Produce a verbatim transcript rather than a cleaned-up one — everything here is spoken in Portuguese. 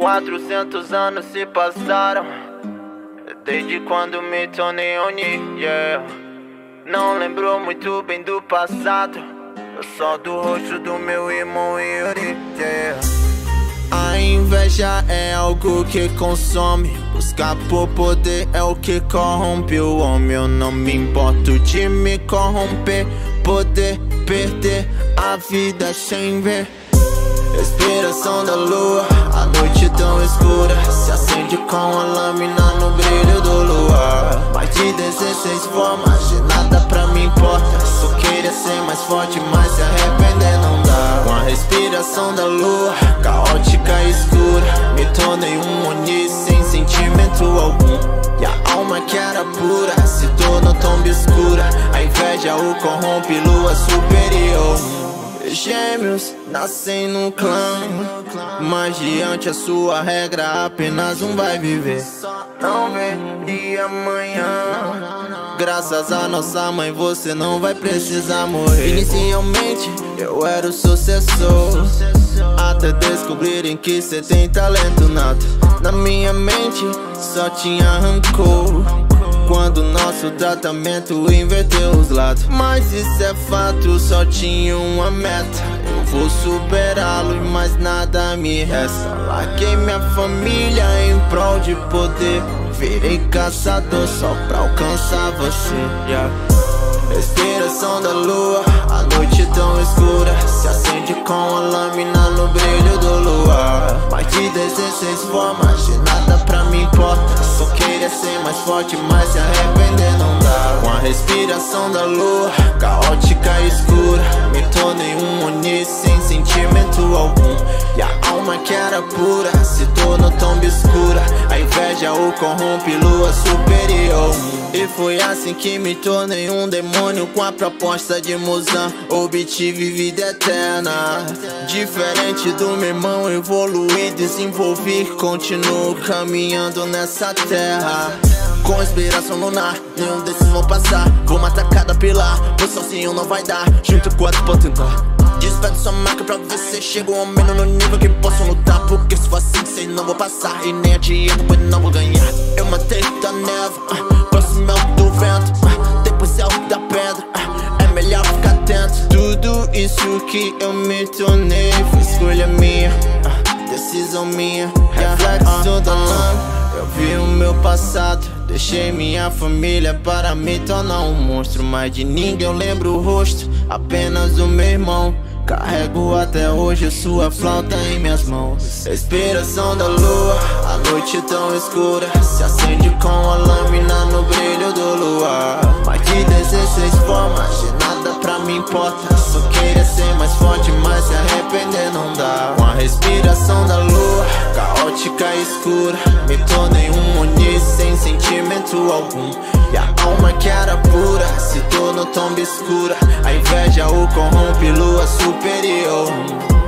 Quatrocentos anos se passaram desde quando me tornei Oni, yeah. Não lembro muito bem do passado, só do rosto do meu irmão Yuri, yeah. A inveja é algo que consome, buscar por poder é o que corrompe o homem. Eu não me importo de me corromper, poder perder a vida sem ver. Respiração da lua, a noite tão escura se acende com a lâmina no brilho do luar. Mais de dezesseis formas, de nada pra mim importa. Só queria ser mais forte, mas se arrepender não dá. Com a respiração da lua, caótica e escura, me tornei um Oni sem sentimento algum. E a alma que era pura se tornou tão obscura. A inveja o corrompe, lua superior. Gêmeos nascem no clã, mas diante a sua regra apenas um vai viver. Não vê dia amanhã, graças a nossa mãe você não vai precisar morrer. Inicialmente eu era o sucessor, até descobrirem que cê tem talento nato. Na minha mente só tinha rancor, quando nosso tratamento inverteu os lados. Mas isso é fato, só tinha uma meta, eu vou superá-lo e mais nada me resta. Larguei minha família em prol de poder, virei caçador só pra alcançar você, yeah. Respiração da lua, a noite tão escura se acende com a lâmina no brilho do luar. Mais de dezesseis formas, de nada pra mim importa. Só queria ser mais forte, mas se arrepender não dá. Com a respiração da lua, caótica e escura, me tornei um Oni sem sentimento algum. E a alma que era pura se tornou tão obscura. A inveja o corrompe, lua superior. E foi assim que me tornei um demônio com a proposta de Muzan. Obtive vida eterna, diferente do meu irmão, evoluí, desenvolvi, continuo caminhando nessa terra. Com inspiração lunar, nenhum desses vão passar. Vou matar cada pilar, pois sozinho não vai dar. Junto quatro pra tentar. Despede sua marca pra ver se chego ao menos no nível que posso lutar. Porque se for assim, sei não vou passar. E nem adianta, pois não vou ganhar. Eu matei da neve, uh, próximo é o do vento, uh, depois é o da pedra, uh, é melhor ficar atento. Tudo isso que eu me tornei foi escolha minha, uh, decisão minha, yeah. Reflexo da lama, eu vi o meu passado, deixei minha família para me tornar um monstro. Mas de ninguém eu lembro o rosto, apenas o meu irmão. Carrego até hoje sua flauta em minhas mãos. Respiração da lua, a noite tão escura se acende com a lâmina no brilho do luar. Mais de dezesseis formas, de nada pra mim importa. Só queria ser mais forte, mas se arrepender não dá. Com a respiração da lua, caótica e escura, me tornei um Oni sem sentimento algum. E a alma que era pura se tornou tão obscura. A inveja o corrompe, lua superior.